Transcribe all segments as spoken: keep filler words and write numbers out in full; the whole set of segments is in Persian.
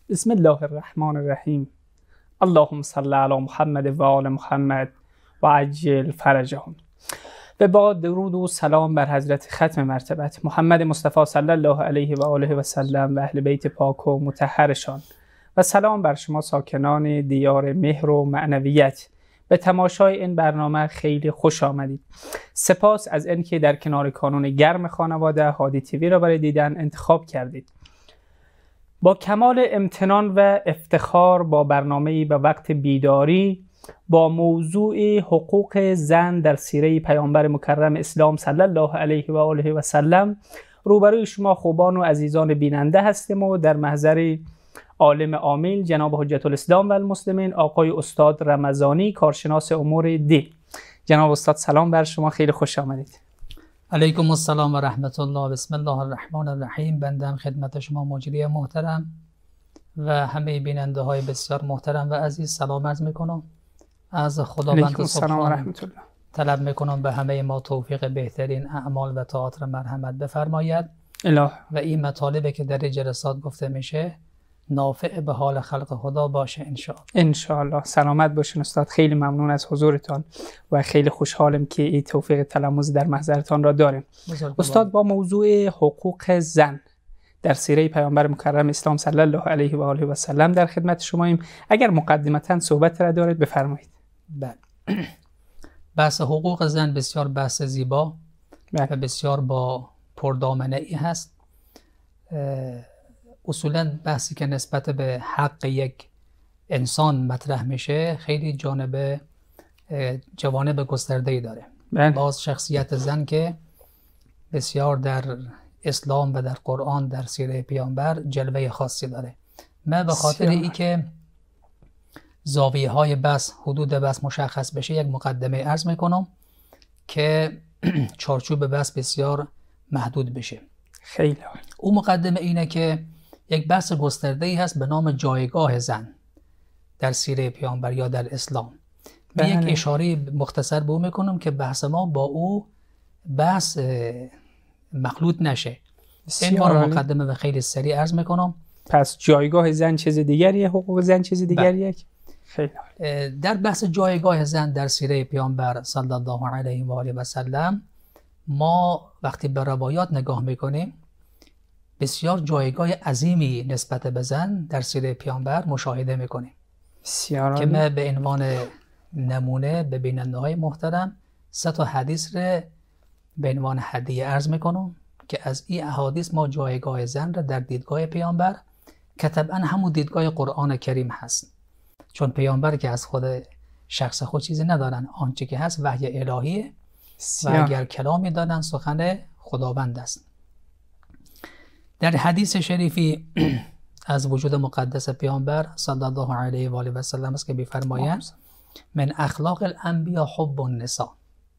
بسم الله الرحمن الرحیم. اللهم صل علی محمد و آل محمد و عجل فرجهم. و با درود و سلام بر حضرت ختم مرتبت محمد مصطفی صلی الله علیه و آله و سلم و اهل بیت پاک و مطهرشان، و سلام بر شما ساکنان دیار مهر و معنویت. به تماشای این برنامه خیلی خوش آمدید. سپاس از اینکه در کنار کانون گرم خانواده هادی تیوی را برای دیدن انتخاب کردید. با کمال امتنان و افتخار با برنامه‌ای به وقت بیداری با موضوع حقوق زن در سیره پیامبر مکرم اسلام صلی الله علیه و آله و سلم روبروی شما خوبان و عزیزان بیننده هستیم و در محضر عالم عامل جناب حجت الاسلام و المسلمین آقای استاد رمضانی، کارشناس امور دین. جناب استاد سلام بر شما، خیلی خوش آمدید. علیکم السلام و رحمت الله. بسم الله الرحمن الرحیم. بنده خدمت شما مجری محترم و همه بیننده های بسیار محترم و عزیز سلام عرض میکنم. از خداوند سبحان طلب میکنم به همه ما توفیق بهترین اعمال و طاعات را مرحمت بفرماید. اله. و این مطالبی که در جلسات گفته میشه نافع به حال خلق خدا باشه انشاءالله. انشاءالله. سلامت باشین استاد. خیلی ممنون از حضورتان و خیلی خوشحالم که این توفیق تلموز در محضرتان را داریم. استاد، با موضوع حقوق زن در سیره پیامبر مکرم اسلام صلی الله علیه و آله و سلم در خدمت شماییم. اگر مقدمتاً صحبت را دارید بفرمایید. بله. بحث حقوق زن بسیار بحث زیبا و بسیار با پردامنه ای هست. اصولاً بحثی که نسبت به حق یک انسان مطرح میشه خیلی جانب جوانب گسترده‌ای داره. بله. باز شخصیت زن که بسیار در اسلام و در قرآن در سیره پیامبر جلوه خاصی داره. من به خاطر ای که زاویه های بحث حدود بحث مشخص بشه یک مقدمه عرض میکنم که چارچوب بحث بسیار محدود بشه. خیلی او مقدمه اینه که یک بحث گسترده‌ای هست به نام جایگاه زن در سیره پیامبر یا در اسلام. به یک اشاره مختصر به او میکنم که بحث ما با او بحث مخلوط نشه. این بار مقدمه و خیلی سریع عرض میکنم. پس جایگاه زن چیز دیگریه، حقوق زن چیز دیگریه. خیلی در بحث جایگاه زن در سیره پیامبر صلی الله علیه و آله و سلم ما وقتی به روایات نگاه میکنیم بسیار جایگاه عظیمی نسبت به زن در سیره پیامبر مشاهده میکنیم که من به عنوان نمونه به بیننده های محترم سه تا حدیث را به عنوان هدیه عرض میکنم که از این احادیث ما جایگاه زن را در دیدگاه پیامبر که طبعا همون دیدگاه قرآن کریم هست، چون پیامبر که از خود شخص خود چیزی ندارن، آنچه که هست وحی الهیه و اگر کلامی دارن سخن خداوند است. در حدیث شریفی از وجود مقدس پیامبر صلی الله علیه و آله و سلم است که می‌فرمایند من اخلاق الانبیاء حب النساء.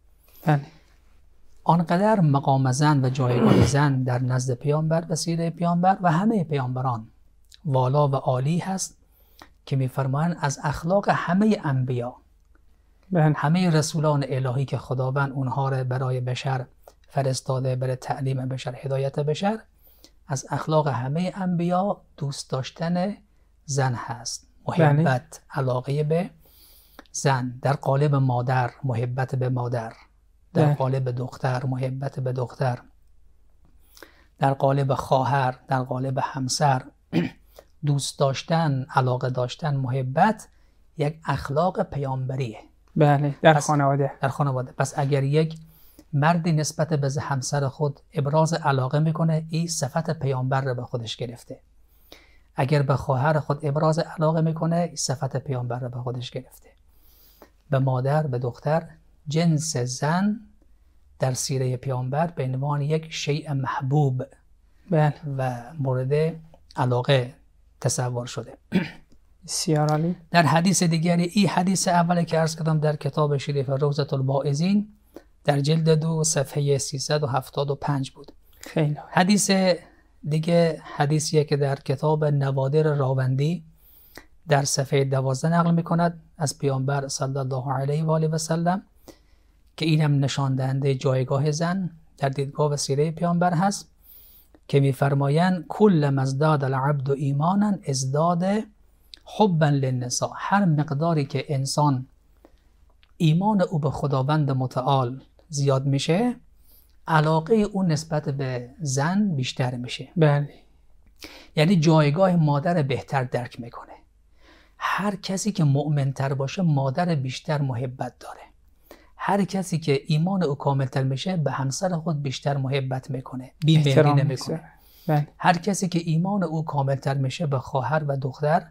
آنقدر مقام زن و جایگاه زن در نزد پیامبر و سیره پیامبر و همه پیامبران والا و عالی هست که می‌فرمایند از اخلاق همه انبیا، همه رسولان الهی که خداوند اونها را برای بشر فرستاده، برای تعلیم بشر، هدایت بشر، از اخلاق همه انبیا دوست داشتن زن هست. محبت، علاقه به زن. در قالب مادر محبت به مادر، در قالب دختر محبت به دختر، در قالب خواهر، در قالب همسر دوست داشتن، علاقه داشتن، محبت یک اخلاق پیامبریه. بله. در خانواده. در خانواده. پس اگر یک مردی نسبت به همسر خود ابراز علاقه میکنه، این صفت پیامبر رو به خودش گرفته. اگر به خواهر خود ابراز علاقه میکنه، این صفت پیامبر رو به خودش گرفته. به مادر، به دختر، جنس زن در سیره پیامبر به عنوان یک شیء محبوب بله. و مورد علاقه تصور شده. بسیار عالی. در حدیث دیگری، این حدیث اولی که عرض کردم در کتاب شریف روضة الواعظین در جلد دو صفحه سیصد و هفتاد و پنج بود. خیلی. حدیث دیگه حدیثیه که در کتاب نوادر راوندی در صفحه دوازده نقل میکند از پیامبر صلی الله علیه و آله و سلم که اینم نشان دهنده جایگاه زن در دیدگاه و سیره پیامبر هست که میفرمایند کل ما ازداد العبد ایمانا ازداد حبا للنساء. هر مقداری که انسان ایمان او به خداوند متعال زیاد میشه، علاقه او نسبت به زن بیشتر میشه. بله. یعنی جایگاه مادر بهتر درک میکنه. هر کسی که مؤمنتر باشه مادر بیشتر محبت داره. هر کسی که ایمان او کاملتر میشه به همسر خود بیشتر محبت میکنه، بی‌مهری نمیکنه. بله. هر کسی که ایمان او کاملتر میشه به خواهر و دختر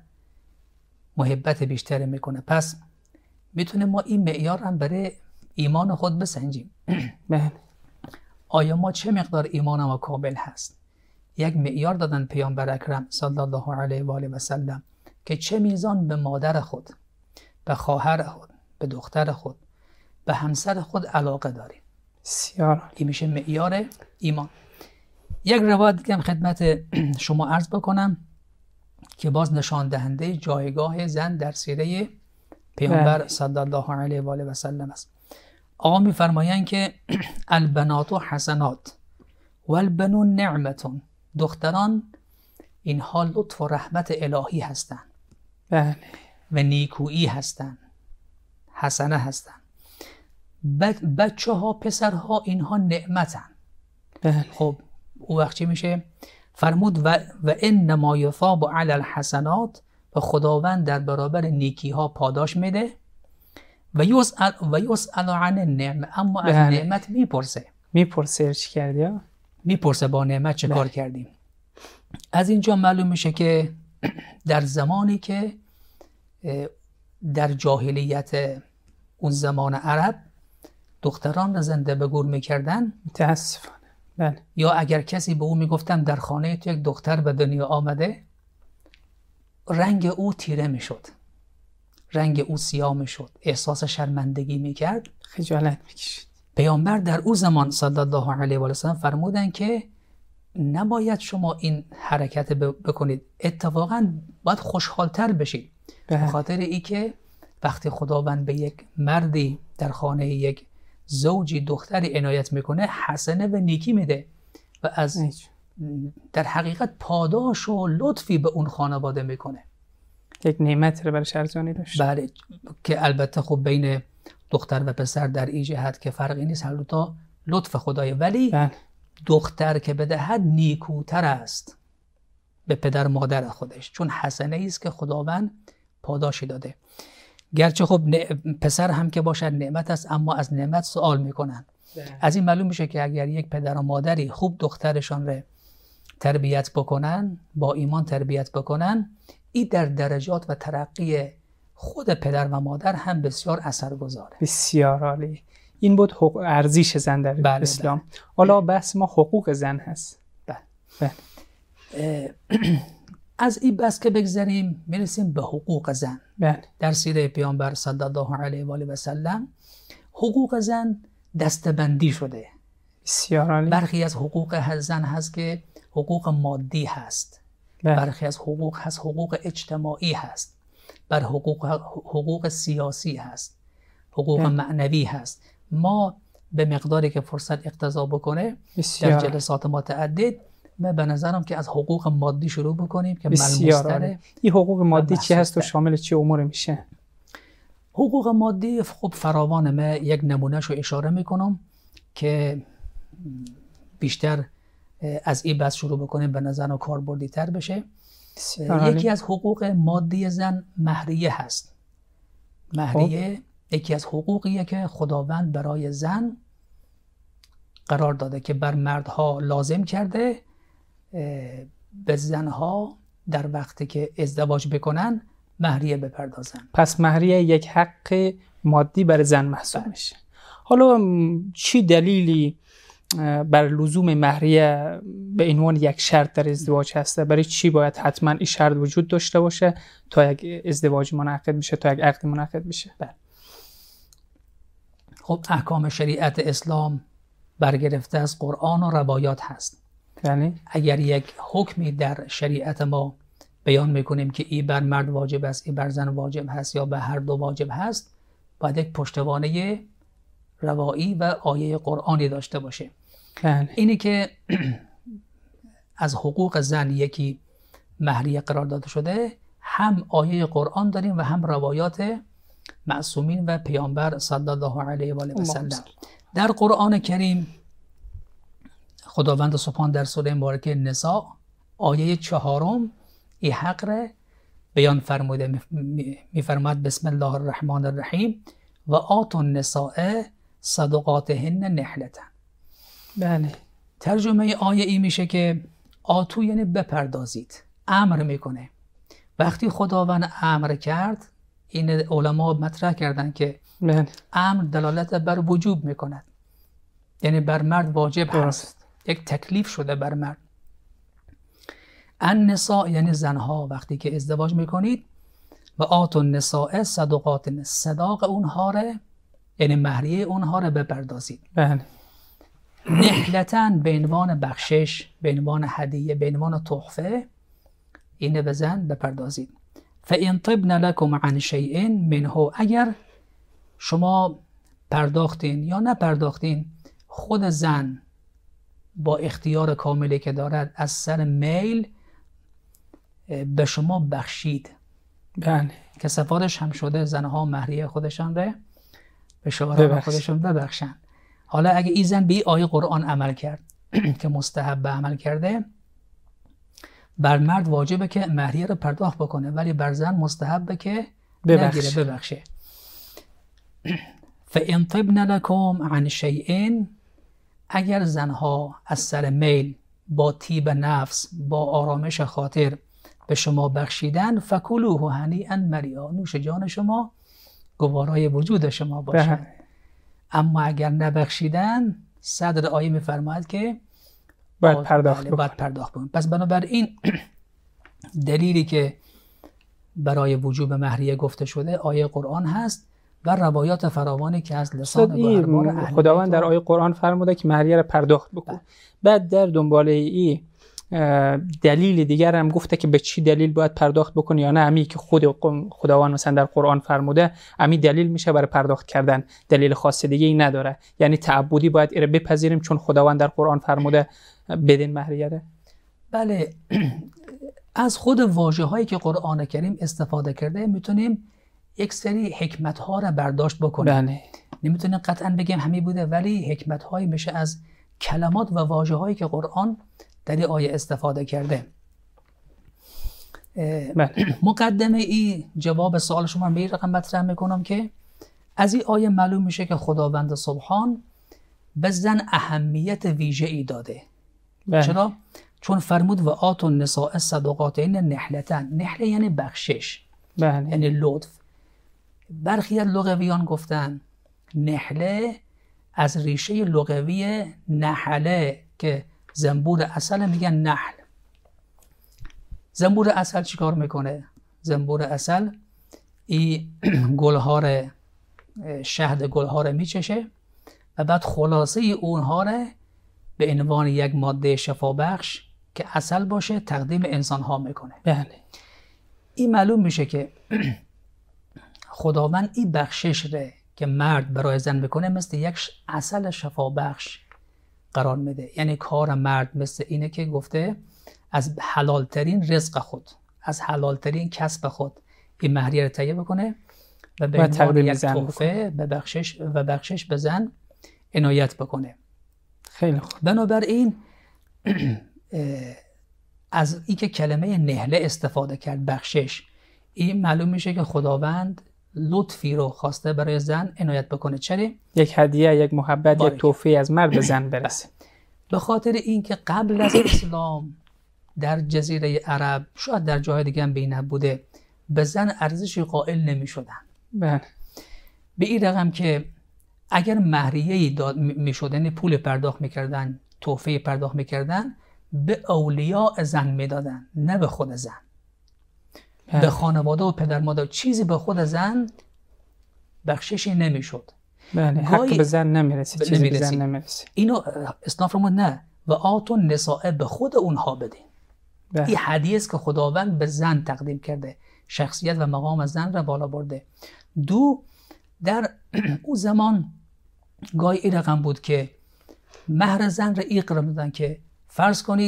محبت بیشتر میکنه. پس میتونه ما این معیار هم برای ایمان خود بسنجیم. بله. آیا ما چه مقدار ایمان ما کامل هست؟ یک معیار دادن پیامبر اکرم صلی الله علیه و آله و سلم که چه میزان به مادر خود، به خواهر خود، به دختر خود، به همسر خود علاقه داریم. بسیار. این میشه معیار ایمان. یک روایت دیگه هم خدمت شما عرض بکنم که باز نشان دهنده جایگاه زن در سیره پیامبر صلی الله علیه و آله و سلم است. آقا میفرمایند که البنات حسنات و البنون نعمتون. دختران اینها لطف و رحمت الهی هستند. بله. و نیکویی هستند، حسنه هستند. بچه ها، پسرها، اینها نعمتن. بله. خب او وقت چی میشه؟ فرمود و, و انما یثاب علی الحسنات، و خداوند در برابر نیکی ها پاداش میده. و یسأل و یسأل عن النعمه، اما از بله. نعمت میپرسه. میپرسه چی کردی ها؟ میپرسه با نعمت چه کار کردیم. از اینجا معلوم میشه که در زمانی که در جاهلیت اون زمان عرب دختران را زنده به گور میکردن، متاسفانه. بله. یا اگر کسی به او میگفتن در خانه تو یک دختر به دنیا آمده، رنگ او تیره میشد، رنگ او سیاه میشد، احساس شرمندگی میکرد، خجالت میکشید. پیامبر در او زمان صلی الله علیه و سلم فرمودن که نباید شما این حرکت بکنید، اتفاقا باید خوشحالتر بشید. به خاطر ای که وقتی خداوند به یک مردی در خانه یک زوجی دختری عنایت میکنه، حسنه و نیکی میده و از ایچ. در حقیقت پاداش و لطفی به اون خانواده میکنه. یک نعمت رو برش ارزانی داشت. بله، که البته خب بین دختر و پسر در این جهت که فرقی نیست، هر دو تا لطف خدایه، ولی بله. دختر که بدهد نیکوتر است به پدر مادر خودش، چون حسنه ایست که خداوند پاداشی داده. گرچه خب پسر هم که باشد نعمت است، اما از نعمت سوال میکنن. ده. از این معلوم میشه که اگر یک پدر و مادری خوب دخترشان رو تربیت بکنن، با ایمان تربیت بکنن، این در درجات و ترقی خود پدر و مادر هم بسیار اثر گذاره. بسیار عالی. این بود حقوق ارزش زن در بله اسلام. بله. حالا بحث ما حقوق زن هست. بله. بله. از این بس که بگذاریم میرسیم به حقوق زن. بله. در سیره پیامبر صلی الله علیه و آله و سلم حقوق زن دسته‌بندی شده. بسیار عالی. برخی از حقوق زن هست که حقوق مادی هست. بله. برخی از حقوق هست حقوق اجتماعی هست. بر حقوق حقوق سیاسی هست. حقوق بله. معنوی هست. ما به مقداری که فرصت اقتضا بکنه بسیار. در جلسات متعدد من به نظرم که از حقوق مادی شروع بکنیم که ملموس‌تره. این حقوق مادی چی هست و شامل چه امور میشه؟ حقوق مادی خب فراوانه. من یک نمونهشو اشاره میکنم که بیشتر از این بحث شروع بکنیم به نظرم کاربردی تر بشه. یکی از حقوق مادی زن مهریه هست. مهریه خب. یکی از حقوقیه که خداوند برای زن قرار داده که بر مردها لازم کرده به زنها در وقتی که ازدواج بکنن مهریه بپردازن. پس مهریه یک حق مادی برای زن محسوب میشه. حالا چی دلیلی بر لزوم مهریه به عنوان یک شرط در ازدواج هسته؟ برای چی باید حتما این شرط وجود داشته باشه تا یک ازدواج منعقد بشه، تا یک عقد منعقد بشه؟ بله. خب احکام شریعت اسلام برگرفته از قرآن و روایات هست. بله. اگر یک حکمی در شریعت ما بیان میکنیم که ای بر مرد واجب است، ای بر زن واجب هست، یا به هر دو واجب هست، باید یک پشتوانه روایی و آیه قرآنی داشته باشه. بله. اینی که از حقوق زن یکی مهریه قرار داده شده، هم آیه قرآن داریم و هم روایات معصومین و پیامبر صلی الله علیه و آله و سلم. در قرآن کریم خداوند سبحان در سوره مبارکه نساء آیه چهارم این حق را بیان فرموده، میفرماد بسم الله الرحمن الرحیم و آتوا النساء صدقاتهن نحلة. بله. ترجمه آیه ای میشه که آتو یعنی بپردازید، امر میکنه. وقتی خداوند امر کرد، این علما مطرح کردن که بله. امر دلالت بر وجوب میکند، یعنی بر مرد واجب هست، یک تکلیف شده بر مرد. النساء یعنی زنها وقتی که ازدواج میکنید، و آتوا النساء صدقات، صداق اونها را یعنی مهریه اونها را بپردازید. بله. نحلتاً به عنوان بخشش، به عنوان هدیه، به عنوان تحفه، اینه به زن بپردازید. فإن طبن لكم عن شيء منه، اگر شما پرداختین یا نپرداختین، خود زن با اختیار کاملی که دارد از سر میل به شما بخشید. بله. که سفارش هم شده زنها مهریه خودشان را به شوهران خودشان ببخشن. حالا اگه این زن به این آیه قرآن عمل کرد که مستحب عمل کرده، بر مرد واجبه که مهریه رو پرداخت بکنه، ولی بر زن مستحبه که نگیره، ببخشه. فإن طبن لكم عن شيء، اگر زنها از سر میل با طیب نفس، با آرامش خاطر به شما بخشیدن، فکلوه هنیئا مریا، نوش جان شما گوارای وجود شما باشد. اما اگر نبخشیدن، صدر آیه میفرماید که باید پرداخت بکنید. باید پرداخت بکنید. پس بنابراین دلیلی که برای وجوب مهریه گفته شده آیه قرآن هست و روایات فراوانی که از لسان گوهربار اهل خداوند در آیه قرآن فرموده که مهریه را پرداخت بکن. ده. بعد در دنباله ای دلیل دیگر هم گفته که به چی دلیل باید پرداخت بکنی یا نه. امی که خود خداوند مثلا در قرآن فرموده، امی دلیل میشه برای پرداخت کردن، دلیل خاص دیگه ای نداره. یعنی تعبدی باید ایره بپذیریم چون خداوند در قرآن فرموده بدین مهریه ده. بله. از خود واژه هایی که قرآن کریم استفاده کرده میتونیم یک سری حکمت ها را برداشت بکنیم. بله. نمیتونیم قطعا بگیم همین بوده، ولی حکمت هایی میشه از کلمات و واژه هایی که قرآن در این آیه استفاده کرده. مقدمه ای جواب سوال شما به این رقم مطرح میکنم که از این آیه معلوم میشه که خداوند سبحان به زن اهمیت ویژه ای داده. بله. چرا؟ چون فرمود و آتوا النساء صدقاتهن نحلة. نحله یعنی بخشش، بله. یعنی لطف. برخی از لغویان گفتن نحله از ریشه لغوی نحله که زنبور عسل میگن نحل. زنبور عسل چیکار میکنه؟ زنبور عسل این گلها را، شهد گلها را میچشه و بعد خلاصه اونها را به عنوان یک ماده شفابخش که عسل باشه تقدیم انسان ها میکنه. بله. این معلوم میشه که خداوند این بخشش را که مرد برای زن بکنه مثل یک عسل شفابخش قرار میده. یعنی کار مرد مثل اینه که گفته از حلالترین رزق خود، از حلالترین کسب خود این مهریه رو تهیه بکنه و به عنوان یک تحفه به بخشش و بخشش به زن عنایت بکنه. خیلی خوب. بنابراین از این که کلمه نهله استفاده کرد، بخشش، این معلوم میشه که خداوند لطفی رو خواسته برای زن عنایت بکنه. چرا؟ یک هدیه، یک محبت، یک تحفه از مرد به زن برسه. به خاطر اینکه قبل از اسلام در جزیره عرب، شاید در جای دیگه هم بین بوده، به زن ارزشی قائل نمی شدن. بله. به این رقم که اگر مهریه‌ای داد می شدن، پول پرداخت میکردن، تحفه پرداخت میکردن، به اولیاء زن میدادن، نه به خود زن. بله. به خانواده و پدر مادر چیزی به خود زن بخششی نمیشد. بله. حق به زن نمیرسه، چیزی به زن نمیرسه. اینو اسلام فرمود نه و آتوا النساء به خود اونها بدین. بله. این حدیث که خداوند به زن تقدیم کرده، شخصیت و مقام زن را بالا برده. دو، در اون زمان گاهی این رقم بود که مهر زن را این قرار میدن که فرض کنید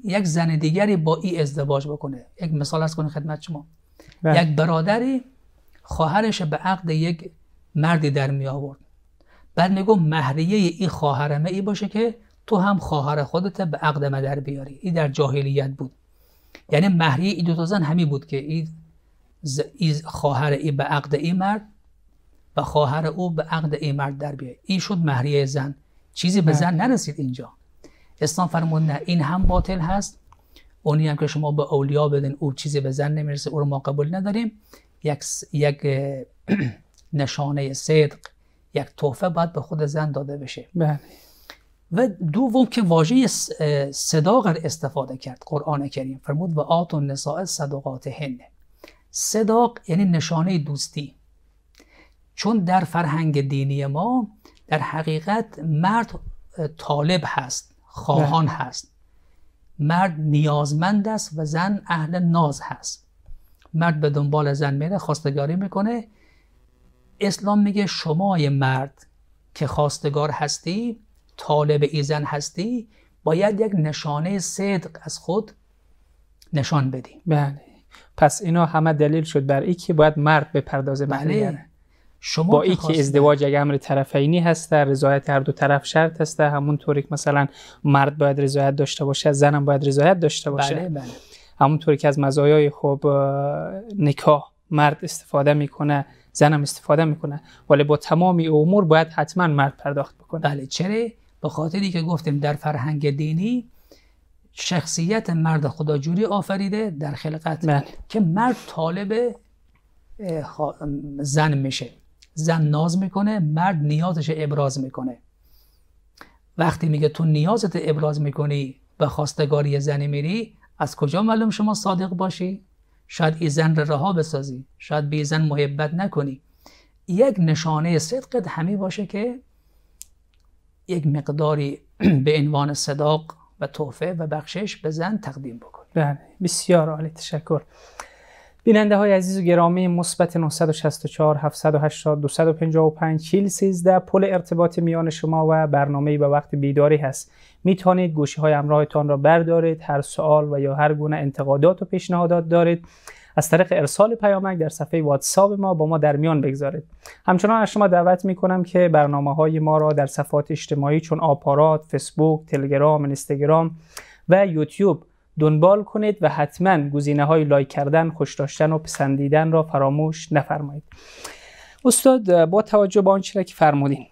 یک زن دیگری با این ازدواج بکنه. یک مثال از کنید خدمت شما. بله. یک برادری خواهرش به عقد یک مردی در می آورد، بعد میگم مهریه این خواهرمه ای باشه که تو هم خواهر خودت به عقد من در بیاری. این در جاهلیت بود. یعنی مهریه این دو تا زن همی بود که این ز... خواهر ای به عقد این مرد و خواهر او به عقد این مرد در بیاری. این شد مهریه زن. چیزی به زن نرسید اینجا. اسلام فرمود نه، این هم باطل هست، اونی هم که شما به اولیا بدین او چیزی به زن نمیرسه، او رو ما قبول نداریم. یک یک نشانه صدق، یک تحفه باید به خود زن داده بشه. بله. و دوم که واژه صداق استفاده کرد قرآن کریم، فرمود و آتوا النساء صدقاتهن. صداق یعنی نشانه دوستی. چون در فرهنگ دینی ما در حقیقت مرد طالب هست، خواهان هست، مرد نیازمند است و زن اهل ناز هست. مرد به دنبال زن میره، خواستگاری میکنه. اسلام میگه شمای مرد که خواستگار هستی، طالب ای زن هستی، باید یک نشانه صدق از خود نشان بدی. بله. پس اینا همه دلیل شد بر این که باید مرد بپردازه. بله. شما با این که ازدواج یک امر طرفینی هسته، رضایت هر دو طرف شرط هسته، همونطوری که مثلا مرد باید رضایت داشته باشه، زنم باید رضایت داشته باشه. بله بله. همونطوری که از مزایای خوب نکاح مرد استفاده میکنه، زنم استفاده میکنه، ولی با تمامی امور باید حتما مرد پرداخت بکنه. بله. چرا؟ به خاطری که گفتیم در فرهنگ دینی شخصیت مرد خدا جوری آفریده در خلقت بله. که مرد طالب زن میشه. زن ناز میکنه، مرد نیازش ابراز میکنه. وقتی میگه تو نیازت ابراز میکنی به خواستگاری زنی میری، از کجا معلوم شما صادق باشی؟ شاید این زن رو رها بسازی، شاید به زن محبت نکنی. یک نشانه صدقت همی باشه که یک مقداری به عنوان صداق و تحفه و بخشش به زن تقدیم بکنی. بله. بسیار عالی، تشکر. بیننده های عزیز و گرامی، مثبت نه شش چهار هفت هشت صفر دو پنج پنج چهل سیزده پل ارتباط میان شما و برنامه به وقت بیداری هست. میتونید گوشی های همراهتان را بردارید. هر سوال و یا هر گونه انتقادات و پیشنهادات دارید از طریق ارسال پیامک در صفحه واتساپ ما با ما در میان بگذارید. همچنان از شما دعوت میکنم که برنامه های ما را در صفحات اجتماعی چون آپارات، فیسبوک، تلگرام، اینستاگرام و یوتیوب دنبال کنید و حتما گزینه های لایک کردن، خوش داشتن و پسندیدن را فراموش نفرمایید. استاد، با توجه به آنچه که فرمودین،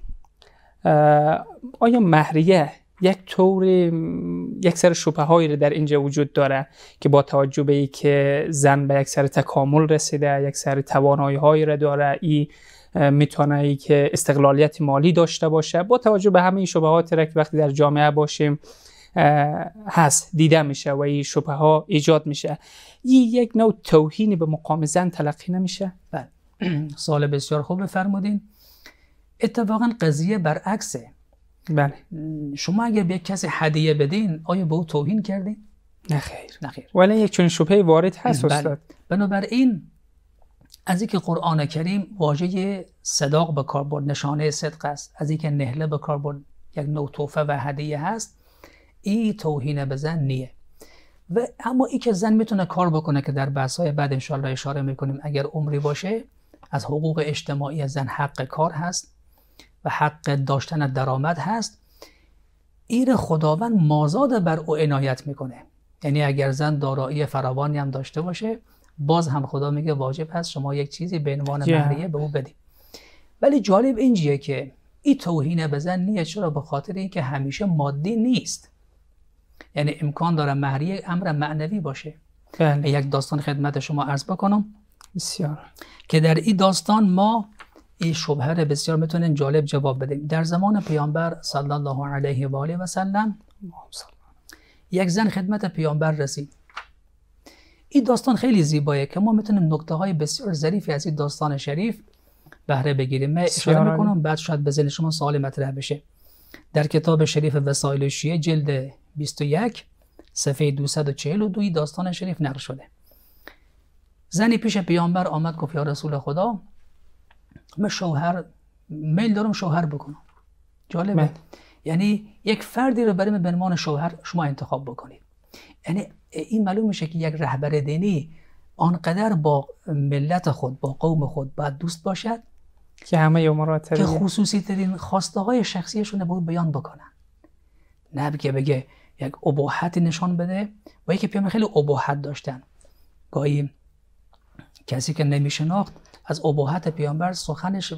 آیا مهریه یک طور یک سر شبهه هایی در اینجا وجود داره که با توجه به اینکه زن به یک سر تکامل رسیده، یک سر توانایی هایی را داره، ای میتونه ای که استقلالیت مالی داشته باشه، با توجه به همه این شبهات را که وقتی در جامعه باشیم هست دیده میشه و این شبهه ها ایجاد میشه، این یک نوع توهین به مقام زن تلقی نمیشه؟ بله. سوال بسیار خوب فرمودین. اتفاقا قضیه برعکسه. بله. شما اگر به یک کسی هدیه بدین، آیا به او توهین کردین؟ نه خیر. نه خیر. ولی یک چنین شبهه وارد هست بله. استاد. بنابراین از اینکه قرآن کریم واژه صداق به کار برد، نشانه صدق است، از اینکه نهله به کار برد، یک نوع تحفه و هدیه هست، این توهین به زن نیه. و اما این که زن میتونه کار بکنه که در بحث‌های بعد انشالله اشاره میکنیم، اگر عمری باشه، از حقوق اجتماعی زن حق کار هست و حق داشتن درآمد هست. این خداوند مازاد بر او عنایت میکنه. یعنی اگر زن دارایی فراوانی هم داشته باشه، باز هم خدا میگه واجب هست شما یک چیزی به عنوان مهریه به او بدید. ولی جالب اینجیه که این توهین به زن نیه. چرا؟ به خاطر اینکه همیشه مادی نیست. یعنی امکان داره مهریه امر معنوی باشه. بله. یک داستان خدمت شما عرض بکنم بسیار که در این داستان ما این شبهه رو بسیار میتونیم جالب جواب بدیم. در زمان پیامبر صلی الله علیه و آله و سلم یک زن خدمت پیامبر رسید. این داستان خیلی زیبایه که ما میتونیم نکته های بسیار ظریفی از این داستان شریف بهره بگیریم. من اشاره میکنم بعد شاید به ذهن شما سوال مطرح بشه. در کتاب شریف وسائل شیعه جلد بیست و یک صفحه دویست و چهل و دو داستان شریف نقل شده. زنی پیش پیامبر آمد گفت یا رسول خدا، من شوهر میل دارم شوهر بکنم. جالبه. یعنی یک فردی رو برای من به عنوان شوهر شما انتخاب بکنید. یعنی این معلوم میشه که یک رهبر دینی آنقدر با ملت خود، با قوم خود باید دوست باشد که همه امورات که خصوصی ترین خواسته های شخصیشون رو بیان بکنن، نه که بگه یک اباحت نشان بده. با اینکه پیامبر خیلی اباحت داشتن، گاهی کسی که نمیشناخت از اباحت پیامبر سخنش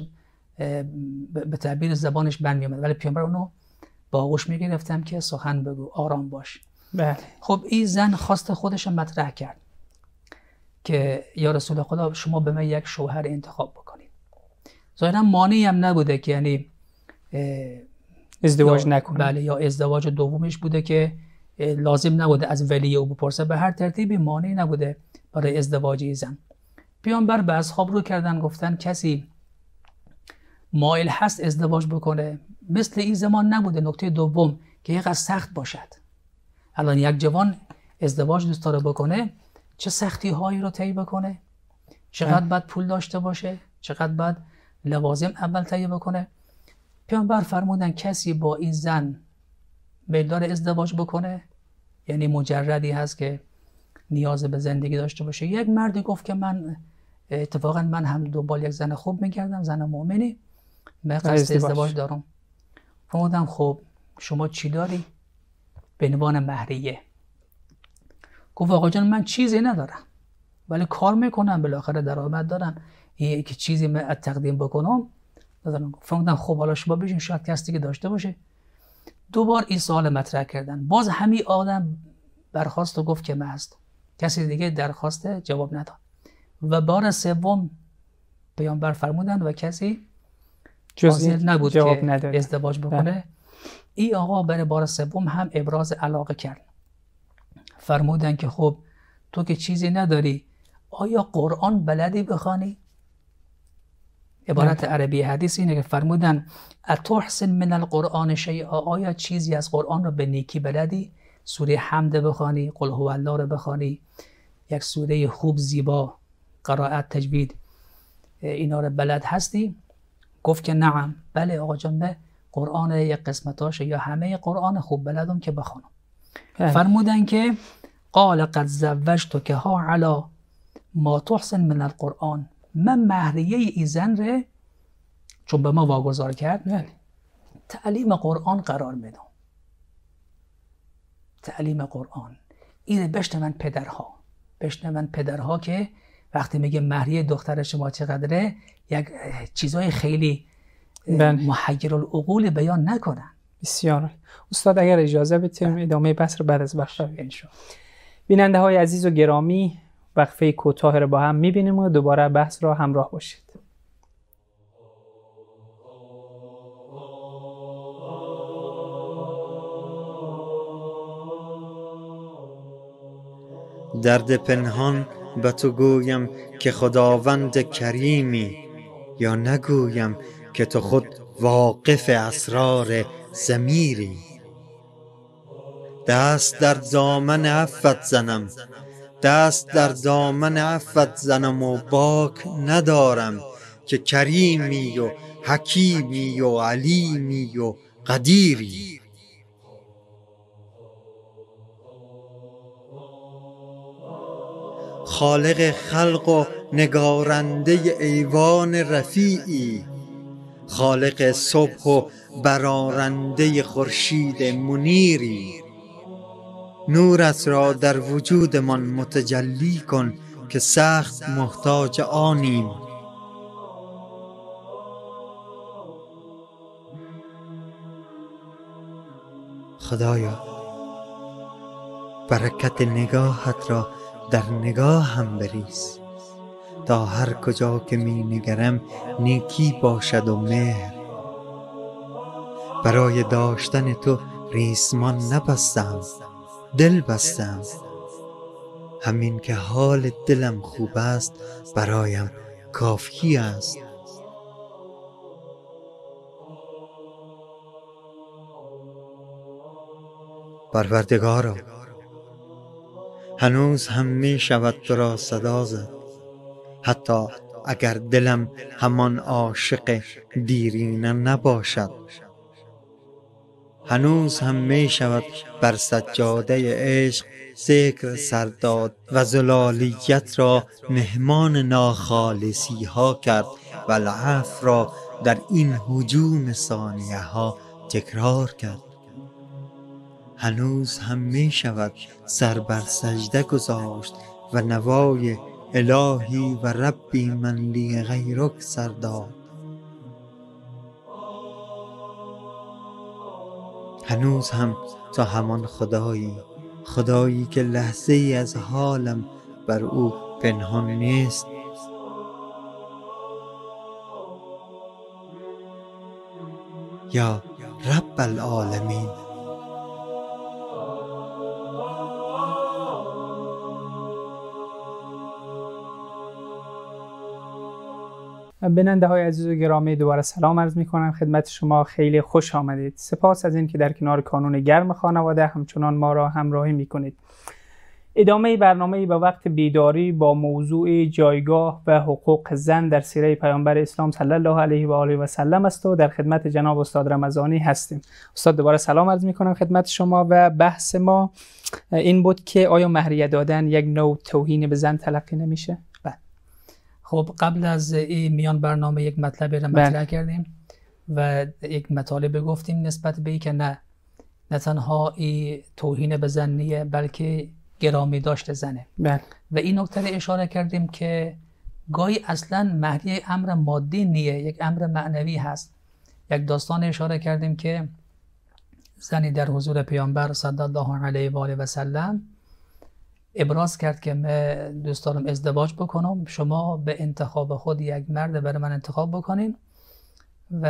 به تعبیر زبانش بند میومد، ولی پیامبر اونو با آغوش میگرفتم که سخن بگو، آرام باش. بله. خب این زن خواست خودش مطرح کرد که یا رسول خدا شما به من یک شوهر انتخاب بکنید. ظاهرا مانعی هم نبوده که یعنی ازدواج نکنه. بله، یا ازدواج دومش بوده که لازم نبوده از ولی او بپرسه، به هر ترتیبی مانعی نبوده برای ازدواج زن. پیامبر به اصحاب رو کردن، گفتن کسی مایل هست ازدواج بکنه، مثل این زمان نبوده. نکته دوم که یقدر سخت باشد. الان یک جوان ازدواج دوست داره بکنه، چه سختی هایی رو طی بکنه، چقدر باید پول داشته باشه، چقدر باید لوازم اول طی بکنه. پیامبر فرمودن کسی با این زن میل داره ازدواج بکنه، یعنی مجردی هست که نیاز به زندگی داشته باشه. یک مردی گفت که من اتفاقا من هم دنبال یک زن خوب میگردم، زن مؤمنی، من قصد ازدواج دارم. فرمودم خب شما چی داری؟ به عنوان مهریه. گفت آقا جان من چیزی ندارم ولی کار میکنم، بالاخره درآمد دارم، یه که چیزی من تقدیم بکنم ندارم. فرمودم خب حالا شما بشین، شاید کسی که داشته باشه. دوبار این سوال مطرح کردن، باز همین آدم برخواست و گفت که من هست. کسی دیگه درخواست جواب نداد. و بار سوم پیامبر فرمودن و کسی حاضر نبود که نداره. ازدواج بکنه. ده. این آقا برای بار سوم هم ابراز علاقه کرد. فرمودن که خب تو که چیزی نداری، آیا قرآن بلدی بخوانی؟ عبارت نه. عربی حدیث اینه که فرمودن اتحسن من القرآن شیئا، آیا چیزی از قرآن رو به نیکی بلدی؟ سوره حمد بخوانی، قل هو الله رو بخوانی، یک سوره خوب زیبا، قرائت، تجوید، اینا رو بلد هستی؟ گفت که نعم، بله آقا جان، به قرآن یک قسمتاش یا همه قرآن خوب بلدم که بخونم. فرمودن که قال قد زوجتک ها علی ما تحسن من القرآن، من مهریه ای زن ره چون به ما واگذار کرد بله. تعلیم قرآن قرار میدم. تعلیم قرآن این بشنون پدرها، بشنون پدرها که وقتی میگه مهریه دختر شما چقدره، یک چیزای خیلی محیر العقول بیان نکنن. بسیار استاد، اگر اجازه بدیم ادامه بحث رو بعد از وقفه انشاءالله. بیننده های عزیز و گرامی، وقفه کوتاه رو با هم میبینیم و دوباره بحث را همراه باشید. درد پنهان به تو گویم که خداوند کریمی، یا نگویم که تو خود واقف اسرار ضمیری. دست در دامن عفوت زنم، دست در دامن عفوت زنم و باک ندارم که کریمی و حکیمی و علیمی و قدیری. خالق خلق و نگارنده ایوان رفیعی، خالق صبح و برارنده خورشید منیری. نورت را در وجودمان متجلی کن که سخت محتاج آنیم. خدایا برکت نگاهت را در نگاهم بریز، تا هر کجا که می نگرم نیکی باشد و مهر. برای داشتن تو ریسمان نبستم، دل بستم. همین که حال دلم خوب است برایم کافی است. پروردگارا، هنوز هم می شود تو را صدا زد، حتی اگر دلم همان عاشق دیرینه نباشد. هنوز هم می شود بر سجاده عشق ذکر سرداد و زلالیت را مهمان ناخالصی ها کرد و العفو را در این هجوم ثانیه ها تکرار کرد. هنوز هم می شود سر بر سجده گذاشت و نوای الهی و ربی من لی غیرک سرداد. هنوز هم تا همان خدایی، خدایی که لحظه ای از حالم بر او پنهان نیست، یا رب العالمین. بیننده های عزیز و گرامی، دوباره سلام عرض می کنم خدمت شما. خیلی خوش آمدید. سپاس از این که در کنار کانون گرم خانواده همچنان ما را همراهی می کنید. ادامه برنامه با وقت بیداری با موضوع جایگاه و حقوق زن در سیره پیامبر اسلام صلی الله علیه و آله و سلم است و در خدمت جناب استاد رمضانی هستیم. استاد دوباره سلام عرض می کنم خدمت شما و بحث ما این بود که آیا مهریه دادن یک نوع توهین به زن تلقی نمیشه؟ خب قبل از این میان برنامه یک مطلب را مطرح کردیم و یک مطالب گفتیم نسبت به این که نه نه تنها این توهین به زن نیه بلکه گرامی داشت زنه. بله. و این نکته را اشاره کردیم که گاهی اصلا مهریه امر مادی نیه، یک امر معنوی هست. یک داستان اشاره کردیم که زنی در حضور پیامبر صلی الله علیه و آله و سلم ابراز کرد که من دوست دارم ازدواج بکنم، شما به انتخاب خود یک مرد برای من انتخاب بکنین و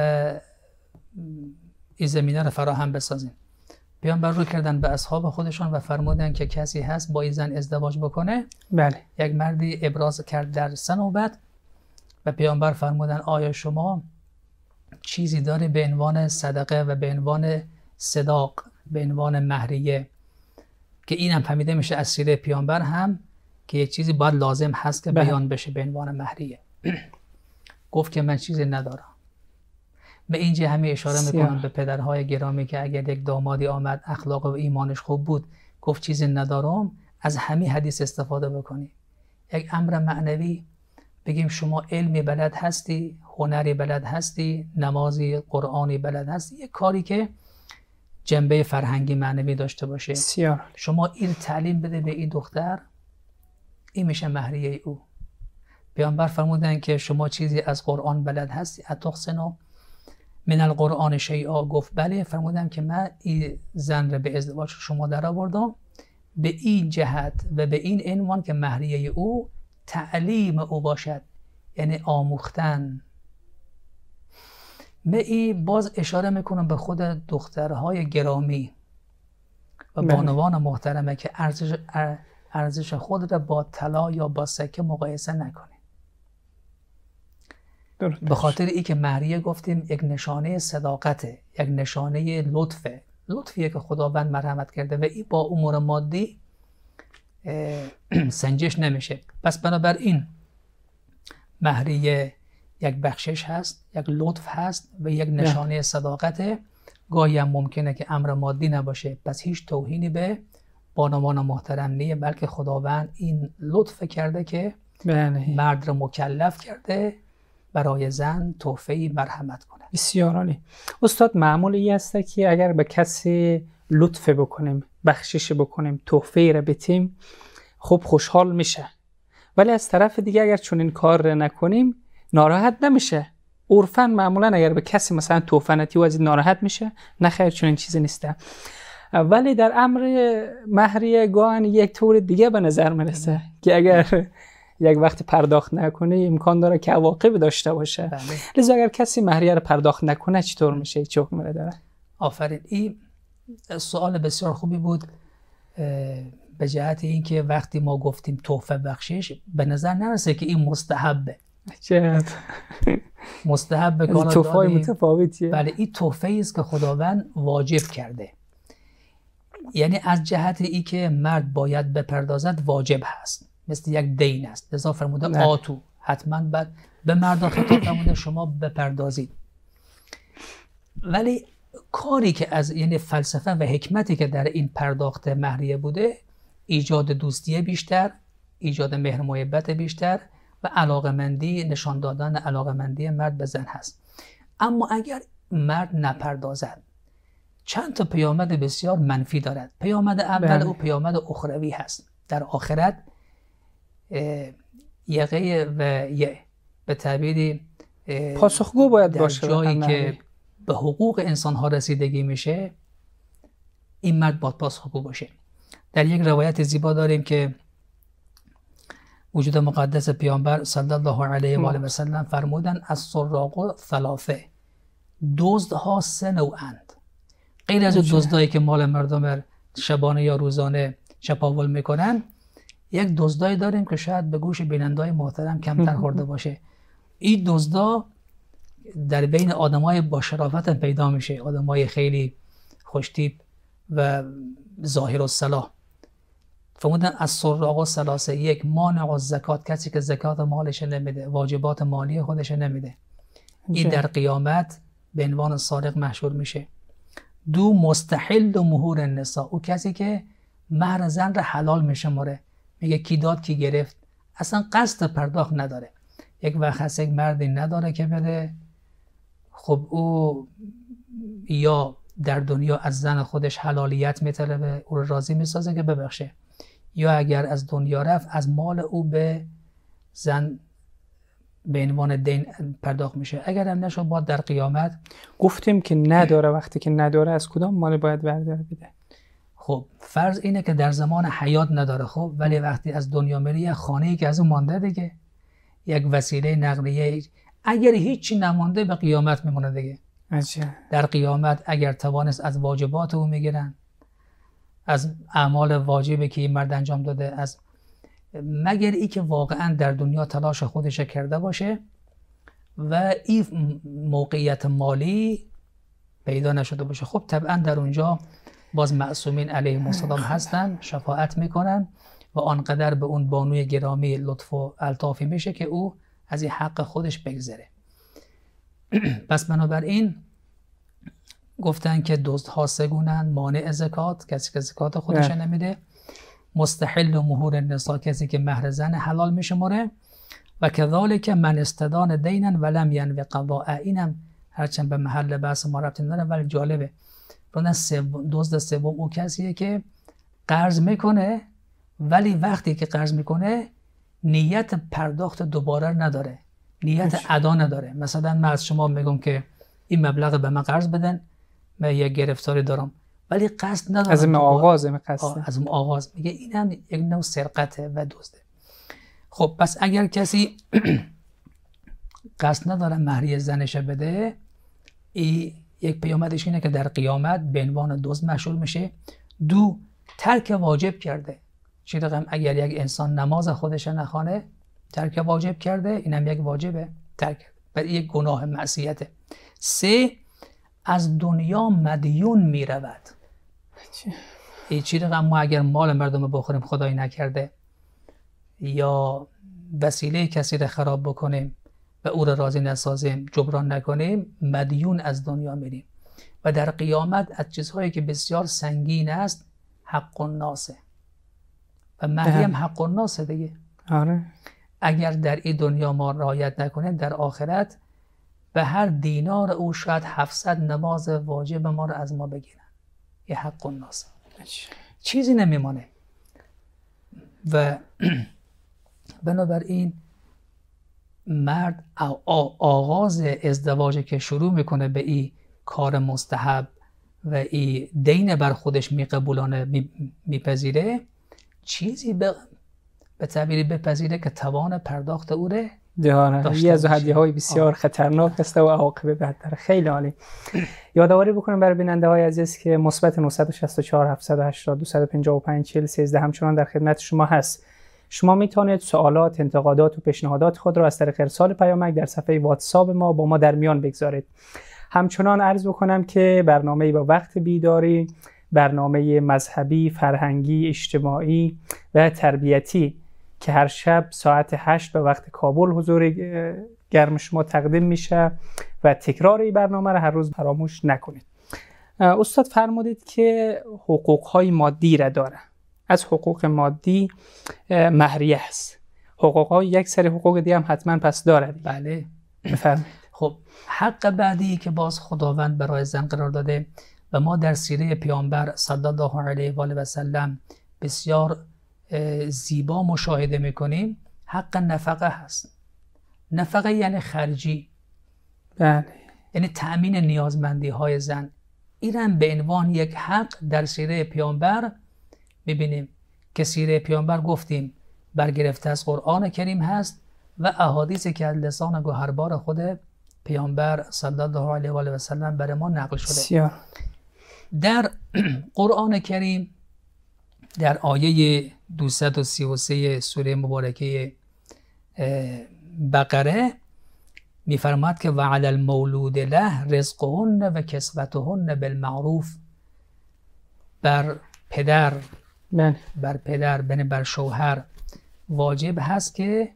این زمینه رو فراهم بسازین. پیامبر رو کردن به اصحاب خودشون و فرمودن که کسی هست با این زن ازدواج بکنه. بله. یک مردی ابراز کرد در سنوبت و پیامبر فرمودن آیا شما چیزی داره به عنوان صدقه و به عنوان صداق، به عنوان مهریه، که این هم فهمیده میشه از سیره پیامبر هم که یک چیزی باید لازم هست که بیان بشه به عنوان مهریه. گفت که من چیزی ندارم. به اینجا همه اشاره میکنم به پدرهای گرامی که اگر یک دامادی آمد اخلاق و ایمانش خوب بود گفت چیزی ندارم، از همین حدیث استفاده بکنی. یک امر معنوی بگیم شما علمی بلد هستی، هنری بلد هستی، نمازی قرآنی بلد هستی، یک کاری که جنبه فرهنگی معنوی داشته باشه. سیار. شما این تعلیم بده به این دختر، این میشه مهریه او. پیامبر فرمودن که شما چیزی از قرآن بلد هستی، اتحسنوا من القرآن شیئا، گفت بله. فرمودن که من این زن رو به ازدواج شما در آوردم به این جهت و به این عنوان که مهریه او تعلیم او باشد، یعنی آموختن. من این باز اشاره میکنم به خود دخترهای گرامی و بانوان محترمه که ارزش ارزش خود را با طلا یا با سکه مقایسه نکنید. به خاطر ای که مهریه گفتیم یک نشانه صداقته، یک نشانه لطفه، لطفیه که خداوند مرحمت کرده و این با امور مادی سنجش نمیشه. پس بنابراین مهریه یک بخشش هست، یک لطف هست و یک نشانه صداقته. گاهی هم ممکنه که امر مادی نباشه، پس هیچ توهینی به بانوان محترم نیه، بلکه خداوند این لطف کرده که بله. مرد رو مکلف کرده برای زن تحفه‌ای مرحمت کنه. بسیار عالی. استاد معمولی است که اگر به کسی لطف بکنیم، بخشش بکنیم، تحفه‌ای را بدیم، خب خوشحال میشه، ولی از طرف دیگه اگر چون این کار را نکنیم ناراحت نمیشه. عرفاً معمولا اگر به کسی مثلا تحفه ندی و از این ناراحت میشه، نه خیر چون این چیزی نیسته. ولی در امر مهریه گاهن یک طور دیگه به نظر میرسه که اگر یک وقت پرداخت نکنه امکان داره که عواقب داشته باشه. بله. لذا اگر کسی مهریه رو پرداخت نکنه چطور میشه؟ چه حکمی داره؟ آفرین. این سوال بسیار خوبی بود به جهت اینکه وقتی ما گفتیم تحفه بخشش به نظر نرسه که این مستحبه. چه مستحب کار تحفه متفاوتیه. بله، این تحفه است که خداوند واجب کرده، یعنی از جهت ای که مرد باید بپردازد واجب هست، مثل یک دین است. لذا فرموده آتو، حتما بعد به مردان خطاب فرموده شما بپردازید. ولی کاری که از یعنی فلسفه و حکمتی که در این پرداخت مهریه بوده، ایجاد دوستی بیشتر، ایجاد مهر محبت بیشتر و علاقمندی، نشان دادن علاقمندی مرد به زن هست. اما اگر مرد نپردازد، چند تا پیامد بسیار منفی دارد. پیامد اول او پیامد اخروی هست. در آخرت یقه و یه به تعبیری پاسخگو باید در باشه، جایی که به حقوق انسان ها رسیدگی میشه، این مرد باید پاسخگو باشه. در یک روایت زیبا داریم که وجود مقدس پیامبر صلی الله علیه و آله و سلم فرمودن از سراق ثلاثه، دزدها سه نوعند. غیر از دزدایی که مال مردم شبانه یا روزانه چپاول میکنن، یک دزدایی داریم که شاید به گوش بینندای محترم کمتر خورده باشه. این دزدا در بین آدمای با شرافت پیدا میشه، آدمای خیلی خوشتیپ و ظاهر الصلاح. فرمودن از سراق ثلاثه، یک مانع الزکات، کسی که زکات مالش نمیده، واجبات مالی خودش نمیده، این در قیامت به عنوان سارق محشور میشه. دو مستحل و مهور النساء، او کسی که مهر زن را حلال میشماره، میگه کی داد کی گرفت، اصلا قصد پرداخت نداره. یک وقت هست یک مردی نداره که بده، خب او یا در دنیا از زن خودش حلالیت میطلبه، او رو راضی میسازه که ببخشه، یا اگر از دنیا رفت از مال او به زن به عنوان دین پرداخت میشه. اگر هم نشد باید در قیامت. گفتیم که نداره، وقتی که نداره از کدام مال باید برداره بده؟ خب فرض اینه که در زمان حیات نداره، خب ولی وقتی از دنیا میره یک خانه‌ای که از اون مانده دیگه، یک وسیله نقلیه، اگر هیچی نمانده به قیامت میمونه دیگه. عجب. در قیامت اگر توانست از واجبات او میگیرن، از اعمال واجبی که این مرد انجام داده، از مگر ای که واقعا در دنیا تلاش خودش کرده باشه و این موقعیت مالی پیدا نشده باشه، خب طبعا در اونجا باز معصومین علیهم السلام هستن، شفاعت میکنن و آنقدر به اون بانوی گرامی لطف و الطافی میشه که او از این حق خودش بگذره. پس بنابراین گفتن که دزدها سه گونه‌اند: مانع زکات، کسی که زکات خودش نمیده، مستحل و مهور النساء، کسی که مهر زن حلال میشماره، و کذالک من استدان دینا ولم ینوی قضاء. اینم هرچند به محل بحث ما ربطی نداره ولی جالبه. دزد سوم او کسیه که قرض میکنه ولی وقتی که قرض میکنه نیت پرداخت دوباره نداره، نیت ادا نداره. مثلا من از شما میگم که این مبلغ به من قرض بدن، من یک گرفتاری دارم ولی قصد ندارم، از اون آغاز قصد از اون آغاز میگه این هم یک نوع سرقته و دزده. خب پس اگر کسی قصد نداره مهریه زنش بده، این یک پیامدش اینه که در قیامت به عنوان دزد محشور میشه. دو، ترک واجب کرده. چی رقم اگر یک انسان نماز خودش نخوانه، ترک واجب کرده، اینم یک واجبه ترک کرده، ولی یک گناه معصیته. سه، از دنیا مدیون میرود. این چی رقم ما اگر مال مردم بخوریم خدای نکرده یا وسیله کسی رو خراب بکنیم و او را راضی نسازیم، جبران نکنیم، مدیون از دنیا میریم. و در قیامت از چیزهایی که بسیار سنگین است حق الناسه و مریم حق الناسه دیگه. آره. اگر در این دنیا ما رعایت نکنیم، در آخرت به هر دینار او شاید هفتصد نماز واجب ما رو از ما بگیرن. یه حق الناسه، چیزی نمیمانه. و بنابراین مرد آغاز ازدواج که شروع میکنه به این کار مستحب و این دین بر خودش میقبولانه میپذیره، چیزی به به تعبیری بپذیره که توان پرداخت او ره داره. یه از هدیه های بسیار خطرناک است و عواقب بد داره. خیلی عالی. یادآوری بکنم برای بیننده های عزیز که مثبت نه شش چهار هفت هشت دو پنج پنج چهل سیزده همچنان در خدمت شما هست. شما میتونید سوالات، انتقادات و پیشنهادات خود را از طریق ارسال پیامک در صفحه واتساپ ما با ما در میان بگذارید. همچنان عرض بکنم که برنامه با وقت بیداری، برنامه مذهبی، فرهنگی، اجتماعی و تربیتی که هر شب ساعت هشت به وقت کابل حضور گرم شما تقدیم میشه و تکرار این برنامه را هر روز فراموش نکنید. استاد فرمودید که حقوق‌های مادی را داره. از حقوق مادی مهریه هست. حقوق‌های یک سری حقوق دیگه هم حتما پس داره. بله بفرمایید. خب حق بعدی که باز خداوند برای زن قرار داده و ما در سیره پیامبر صلی الله علیه و آله و سلم بسیار زیبا مشاهده میکنیم، حق نفقه هست. نفقه یعنی خرجی، بله، یعنی تأمین نیازمندی های زن. اینم به عنوان یک حق در سیره پیامبر میبینیم که سیره پیامبر گفتیم برگرفته از قرآن کریم هست و احادیثی که از لسان گوهربار خود پیامبر صلی الله علیه و آله و سلم برای ما نقل شده. سیاه. در قرآن کریم در آیه دویست و سی و سه سوره مبارکه بقره میفرماد که وعلی المولود له رزقهن و کسوتهن بالمعروف. بر پدر من. بر پدر بن بر شوهر واجب هست که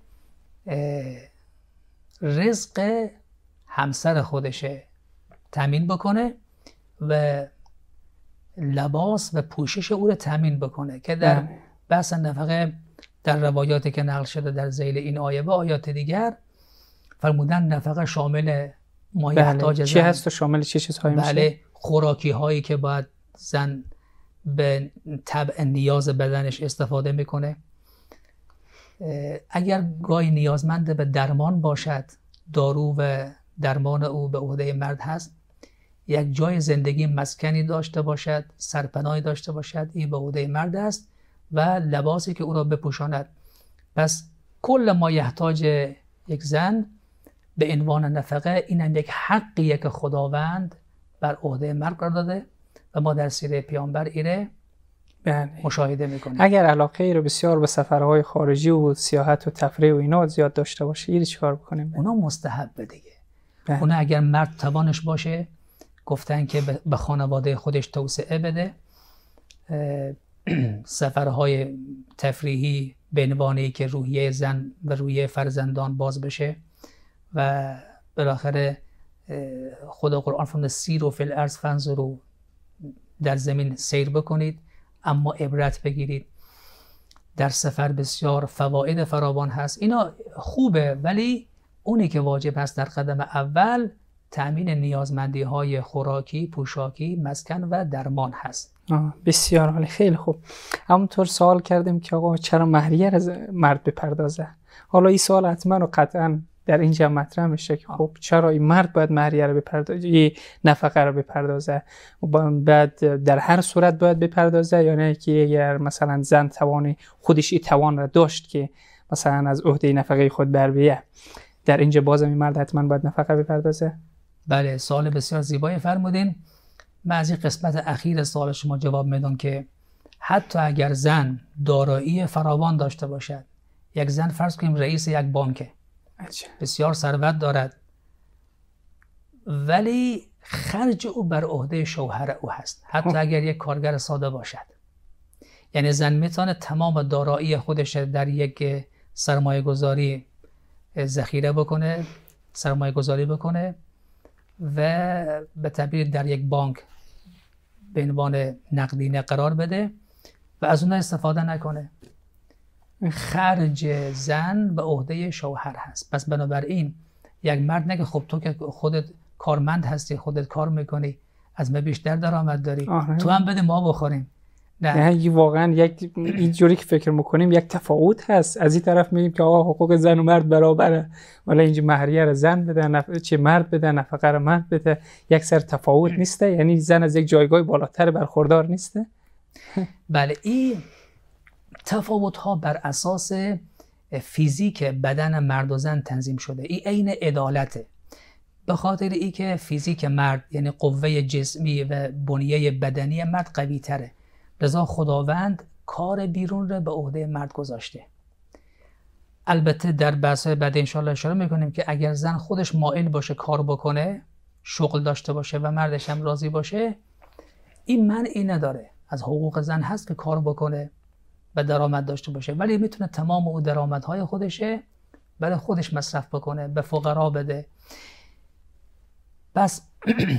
رزق همسر خودشه تامین بکنه و لباس و پوشش او رو تامین بکنه که در بحث نفقه در روایاتی که نقل شده در ذیل این آیه و آیات دیگر فرمودن نفقه شامل ما یحتاج زن. چی هست و شامل چه چیزهایی میشه؟ بله، خوراکی هایی که باید زن به طبع نیاز بدنش استفاده میکنه. اگر گاهی نیازمند به درمان باشد، دارو و درمان او به عهده مرد هست. یک جای زندگی مسکنی داشته باشد، سرپناهی داشته باشد، این به عهده مرد است و لباسی که او را بپوشاند. پس کل ما یحتاج یک زن به عنوان نفقه، اینم یک حقیه که خداوند بر عهده مرد قرار داده و ما در سیره پیامبر ایره مشاهده میکنیم. اگر علاقه ای رو بسیار به سفرهای خارجی و سیاحت و تفریح و اینا زیاد داشته باشه، ایره چیکار بکنیم؟ اونا مستحب دیگه. بله. اونا اگر مرد توانش باشه گفتن که به خانواده خودش توسعه بده، سفرهای تفریحی به عنوانی که روحیه زن و روحیه فرزندان باز بشه و بالاخره خدا قرآن فرموده سیروا فی الارض فانظروا، در زمین سیر بکنید اما عبرت بگیرید. در سفر بسیار فواید فراوان هست، اینا خوبه، ولی اونی که واجب هست در قدم اول تأمین نیازمندی های خوراکی، پوشاکی، مسکن و درمان هست. آه بسیار عالی، خیلی خوب. همونطور سوال کردیم که آقا چرا مهریه از مرد بپردازه؟ حالا این سوال حتما و قطعا در اینجا مطرح میشه که خب چرا این مرد باید مهریه رو بپردازه، این نفقه رو بپردازه؟ بعد در هر صورت باید بپردازه یا نه که اگر مثلا زن توانی خودش این توان را داشت که مثلا از عهده نفقه خود بر بیه، در اینجا بازم این مرد حتما باید نفقه بپردازه؟ بله، سوال بسیار زیبایی فرمودین. من از این قسمت اخیر سوال شما جواب میدم که حتی اگر زن دارایی فراوان داشته باشد، یک زن فرض کنیم رئیس یک بانکه، بسیار ثروت دارد، ولی خرج او بر عهده شوهر او هست، حتی اگر یک کارگر ساده باشد. یعنی زن میتونه تمام دارایی خودش در یک سرمایه گذاری ذخیره بکنه، سرمایه گذاری بکنه و به تعبیر در یک بانک به عنوان نقدینه قرار بده و از اون استفاده نکنه. خرج زن به عهده شوهر هست. پس بنابراین یک مرد نگه خب تو که خودت کارمند هستی، خودت کار میکنی، از ما بیشتر درآمد داری، تو هم بده ما بخوریم. نه، یعنی واقعا یک اینجوری که فکر میکنیم یک تفاوت هست. از این طرف میگیم که آقا حقوق زن و مرد برابره، ولی اینجا مهریه رو زن بده، نف... چه مرد بده، نفقه رو مرد بده، یک سر تفاوت نیسته؟ یعنی زن از یک جایگاه بالاتر برخوردار نیسته؟ بله، این تفاوت ها بر اساس فیزیک بدن مرد و زن تنظیم شده. این عین عدالته، به خاطر ای که فیزیک مرد یعنی قوه جسمی و بنیه بدنی مرد قوی تره، لذا خداوند کار بیرون رو به عهده مرد گذاشته. البته در بحث‌های بعد انشاءالله اشاره میکنیم که اگر زن خودش مایل باشه کار بکنه، شغل داشته باشه و مردش هم راضی باشه، این منعی نداره. از حقوق زن هست که کار بکنه و درآمد داشته باشه، ولی میتونه تمام او درآمدهای خودشه برای خودش مصرف بکنه، به فقرا بده. پس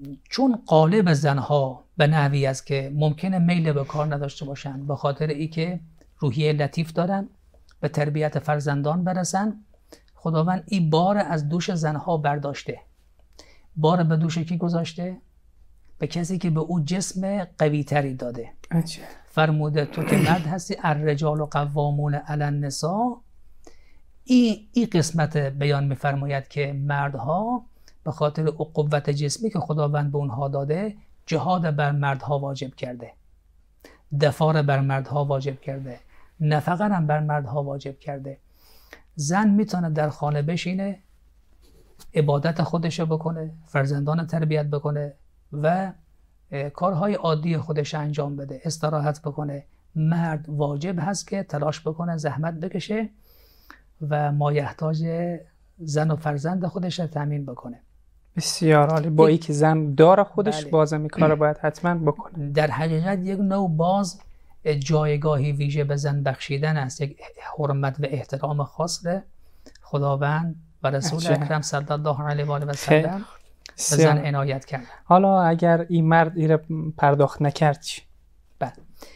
چون قالب زنها به نحوی است که ممکنه میل به کار نداشته باشن، به خاطر ای که روحیه لطیف دارن، به تربیت فرزندان برسن، خداوند این بار از دوش زنها برداشته. بار به دوش کی گذاشته؟ به کسی که به او جسم قوی تری داده. عجب. فرموده تو که مرد هستی، الرجال و قوامون علی النساء. این ای قسمت بیان میفرماید که مردها به خاطر قوت جسمی که خداوند به اونها داده، جهاد بر مردها واجب کرده، دفاع بر مردها واجب کرده، نفقه هم بر مردها واجب کرده. زن میتونه در خانه بشینه، عبادت خودشو بکنه، فرزندان تربیت بکنه و کارهای عادی خودش انجام بده، استراحت بکنه. مرد واجب هست که تلاش بکنه، زحمت بکشه و مایحتاج زن و فرزند خودش رو تامین بکنه. بسیار عالی. با ای که زن داره خودش، بله. بازم این کار باید حتما بکنه. در حقیقت یک نوع باز جایگاهی ویژه به زن بخشیدن است، یک حرمت و احترام خاص به خداوند و رسول عجب. اکرم صلی الله علیه و آله و سلم به زن عنایت کرد. حالا اگر این مرد ایره پرداخت نکرد چی؟ بله.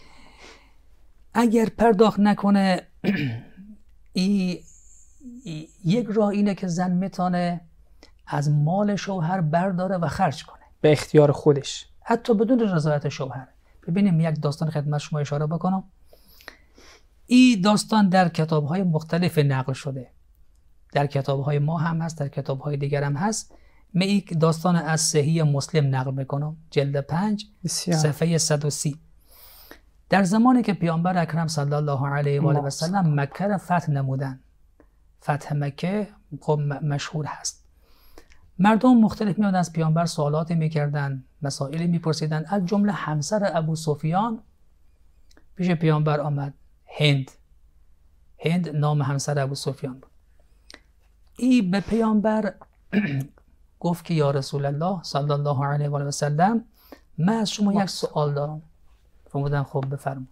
اگر پرداخت نکنه، ای ای یک راه اینه که زن میتونه از مال شوهر برداره و خرج کنه به اختیار خودش، حتی بدون رضایت شوهر. ببینیم یک داستان خدمت شما اشاره بکنم. این داستان در کتاب‌های مختلف نقل شده، در کتاب‌های ما هم هست، در کتاب‌های دیگر هم هست. من یک داستان از صحیح مسلم نقل میکنم، جلد پنج صفحه صد و سی. در زمانی که پیامبر اکرم صلی الله علیه و آله و سلم مکه را فتح نمودن، فتح مکه خب مشهور هست، مردم مختلف میادن از پیامبر سوالاتی میکردن، مسائلی میپرسیدن. از جمله همسر ابو سفیان پیش پیامبر آمد، هند. هند نام همسر ابو سفیان بود. این به پیامبر گفت که یا رسول الله صلی الله علیه و آله و سلم، من از شما یک سوال دارم. فرمودن خب بفرما.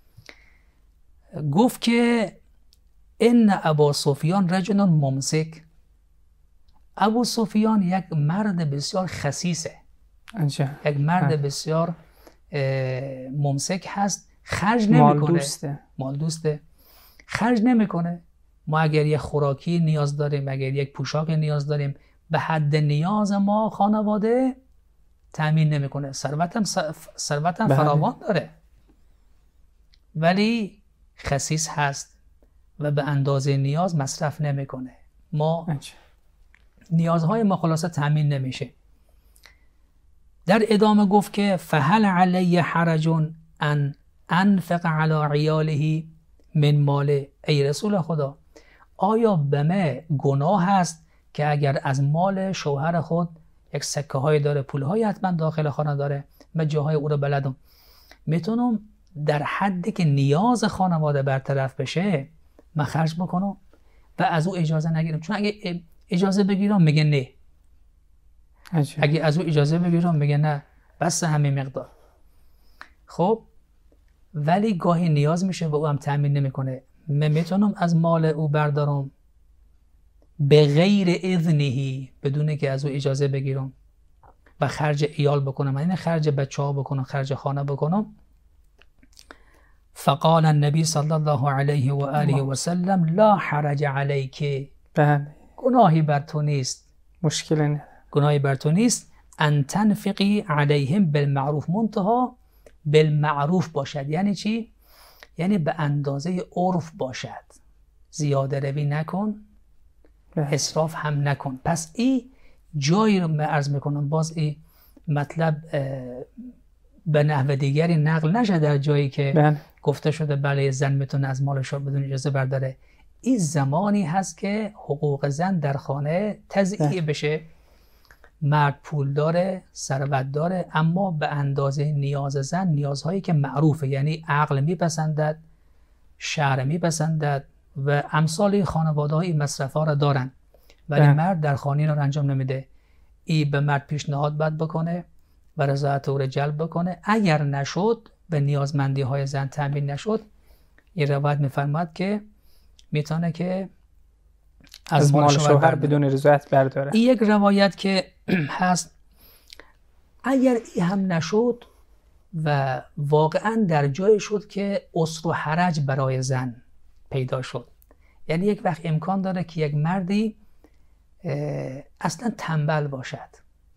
گفت که ان ابو سفیان رجل ممسک. ابو سفیان یک مرد بسیار خسیسه، یک مرد بسیار ممسک هست، خرج نمیکنه، مال دوسته. مال دوسته خرج نمیکنه. ما اگر یک خوراکی نیاز داریم، اگر یک پوشاک نیاز داریم، به حد نیاز ما خانواده تامین نمیکنه. ثروتم ثروتم فراوان داره ولی خسیس هست و به اندازه نیاز مصرف نمیکنه. ما انچه. نیازهای ما خلاصه تامین نمیشه. در ادامه گفت که فهل علی حرج ان انفق علی عیاله من مال. ای رسول خدا، آیا به من گناه هست که اگر از مال شوهر خود یک سکه های داره، پول های حتما داخل خانه داره، من جاهای او رو بلدم، میتونم در حدی که نیاز خانواده برطرف بشه من خرج بکنم و از او اجازه نگیرم؟ چون اگه اجازه بگیرم میگه نه، عجب. اگه از او اجازه بگیرم میگه نه، بس همین مقدار. خب ولی گاهی نیاز میشه و او هم تامین نمیکنه، من میتونم از مال او بردارم به غیر اذنه، بدون که از او اجازه بگیرم و خرج عیال بکنم، یعنی خرج بچه ها بکنم، خرج خانه بکنم. فقال النبی صلی الله علیه و آله و سلم لا حرج علیک. بله. گناهی بر تو نیست، مشکلی نداره، گناهی بر تو نیست. ان تنفقی علیهم بالمعروف، منتها بالمعروف باشد. یعنی چی؟ یعنی به اندازه عرف باشد، زیاده روی نکن، اسراف هم نکن. پس این جایی رو عرض میکنم، باز این مطلب به نحو دیگری نقل نشه در جایی که بله. گفته شده بله زن میتونه از مالش رو بدون اجازه برداره. این زمانی هست که حقوق زن در خانه تضییع بشه. مرد پول داره، ثروت داره، اما به اندازه نیاز زن، نیازهایی که معروفه، یعنی عقل میپسندد، شرع میپسندد و امثال خانواده های مصرف ها را دارن، ولی ده. مرد در خانه را انجام نمیده. این به مرد پیشنهاد بد بکنه و رضایت او را جلب بکنه. اگر نشد و نیازمندی های زن تامین نشد، این روایت میفرماد که میتونه که از, از مال شوهر, شوهر بدون رضایت برداره. این یک روایت که هست اگر این هم نشد و واقعا در جای شد که اسر و حرج برای زن پیدا شد، یعنی یک وقت امکان داره که یک مردی اصلا تنبل باشد.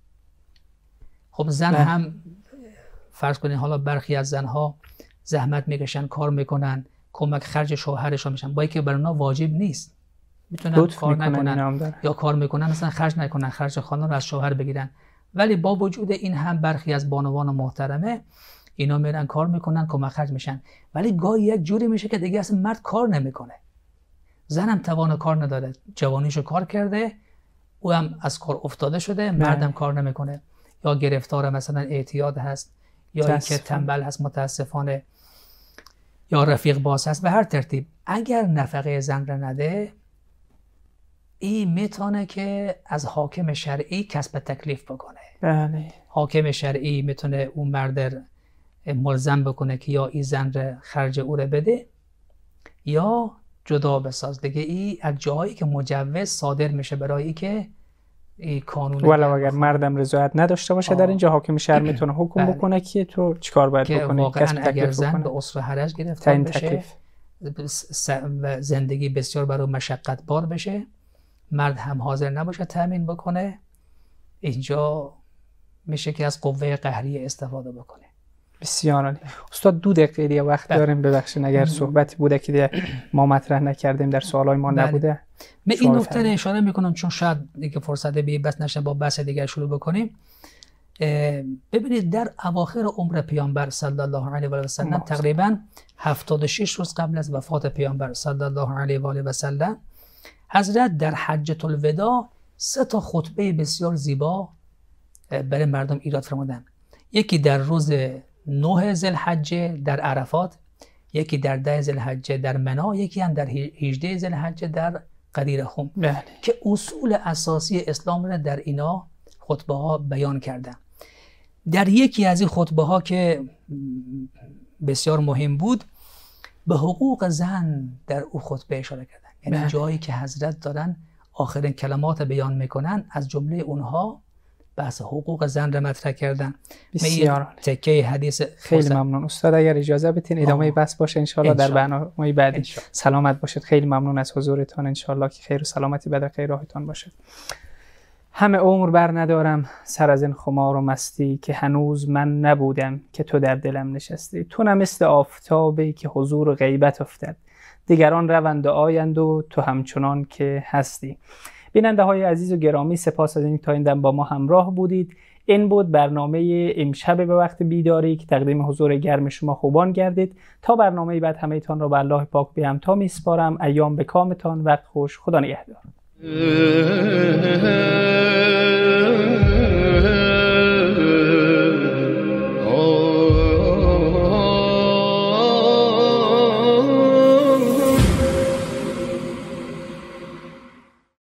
خب زن بله. هم فرض کنید حالا برخی از زنها زحمت میکشن، کار میکنن، کمک خرج شوهرشون میشن، با اینکه بر اونا واجب نیست، میتونن کار نکنن یا کار میکنن مثلا خرج نکنن، خرج خانه رو از شوهر بگیرن، ولی با وجود این هم برخی از بانوان محترمه اینا میرن کار میکنن، کمک خرج میشن، ولی گاهی یک جوری میشه که دیگه اصلا مرد کار نمیکنه، زن هم توان کار نداره، جوانیشو کار کرده، او هم از کار افتاده شده، مردم کار نمیکنه، یا گرفتار مثلا اعتیاد هست، یا اینکه تنبل هست متاسفانه، یا رفیق باز هست. به هر ترتیب اگر نفقه زن را نده، این میتونه که از حاکم شرعی کسب تکلیف بکنه. بله. حاکم شرعی میتونه اون مرد ملزم بکنه که یا این زن را خرج او را بده یا جدا بساز. دیگه ای از جایی که مجوز صادر میشه برای ای که این قانون، ولو اگر مردم رضایت نداشته باشه در اینجا حاکم شهر میتونه حکم بله. بکنه که تو چیکار باید که بکنی، واقعا اگر زن به اسر حرج گرفتار بشه، زندگی بسیار برای مشقت بار بشه، مرد هم حاضر نباشه تامین بکنه، اینجا میشه که از قوه قهریه استفاده بکنه. بسیار عالی. استاد دو دقیقه دیگه وقت داریم، ببخشید اگر صحبتی بوده که ما مطرح نکردیم در سوالای ما نبوده. من این نکته رو اشاره میکنم چون شاید دیگه فرصت بی بس نشه با بحث دیگر شروع بکنیم. ببینید در اواخر عمر پیامبر صلی الله علیه و سلم، تقریبا هفتاد و شش روز قبل از وفات پیامبر صلی الله علیه و سلم، حضرت در حجة الوداع سه تا خطبه بسیار زیبا برای مردم ایراد فرمودن. یکی در روز نه ذوالحجه در عرفات، یکی در ده ذوالحجه در منی، یکی هم در هجده ذوالحجه در غدیر خم، بله. که اصول اساسی اسلام را در اینا خطبه ها بیان کردن. در یکی از این خطبه ها که بسیار مهم بود، به حقوق زن در او خطبه اشاره کردن، یعنی جایی که حضرت دارن آخرین کلمات بیان میکنن، از جمله اونها بحث حقوق زن را مطرح کردن. بسیار تکه حدیث خیلی ممنون استاد، اگر اجازه بدین ادامه بحث باشه انشالله در برنامه بعدی. سلامت باشید، خیلی ممنون از حضورتان، انشالله که خیر و سلامتی به خیر راهتان باشه. همه عمر بر ندارم سر از این خمار و مستی، که هنوز من نبودم که تو در دلم نشستی. تو نه مثل آفتابی که حضور و غیبت افتد، دیگران روند و آیند و تو همچنان که هستی. بیننده های عزیز و گرامی، سپاس از این تا این دم با ما همراه بودید. این بود برنامه امشب به وقت بیداری که تقدیم حضور گرم شما خوبان گردید. تا برنامه بعد همه تان را به الله پاک به همتا میسپارم. ایام به کامتان، وقت خوش، خدا نگهدار.